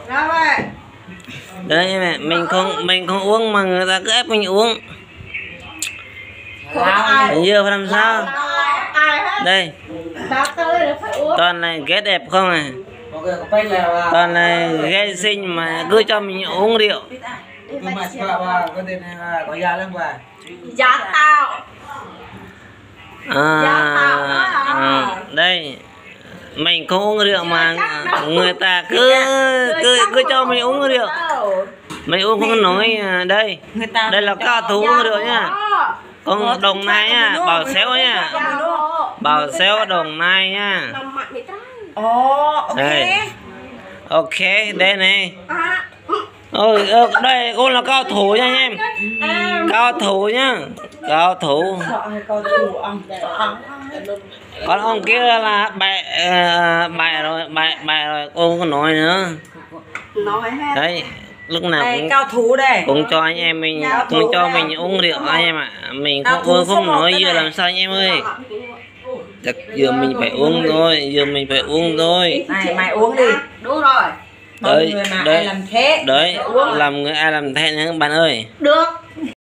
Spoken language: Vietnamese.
Đấy mẹ, mình không uống mà người ta cứ ép mình uống. Giờ phải làm sao? Đây. Toàn này ghét đẹp không à? Toàn này ghét xinh mà cứ cho mình uống rượu. Nhưng mà bà có tên là có giá lắm bà. Giá tao. Đây. Mình không uống rượu mà người ta cứ cho mình uống rượu. Mình uống không nói đây. Đây là cao thủ uống rượu nha. Con Đồng Nai nha, Bảo Xéo nha. Bảo Xéo Đồng Nai nha. Ok. Đây. Ok, đây này. Ôi, đây con là cao thủ nha anh em. Cao thủ nhá. Cao thủ. Còn ông kia là bại rồi, cô có nói nữa. Đấy, lúc nào cũng cao thủ đây. cũng cho anh em mình, cũng cho mình uống rượu anh em ạ. Mình không nói giờ làm sao anh em ơi. Chắc giờ mình phải uống thôi, giờ mình phải uống thôi. Này mày uống đi. Đúng rồi. Đấy, Ai làm thế. đấy, làm người ai làm thế nữa bạn ơi. Được.